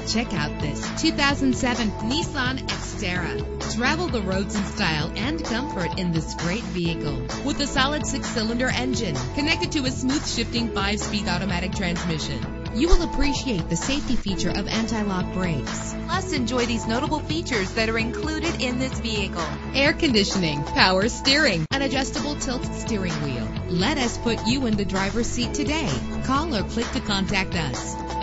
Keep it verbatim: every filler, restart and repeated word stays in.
Check out this two thousand seven Nissan Xterra. Travel the roads in style and comfort in this great vehicle. With a solid six-cylinder engine connected to a smooth shifting five-speed automatic transmission, you will appreciate the safety feature of anti-lock brakes. Plus, enjoy these notable features that are included in this vehicle: air conditioning, power steering, an adjustable tilt steering wheel. Let us put you in the driver's seat today. Call or click to contact us.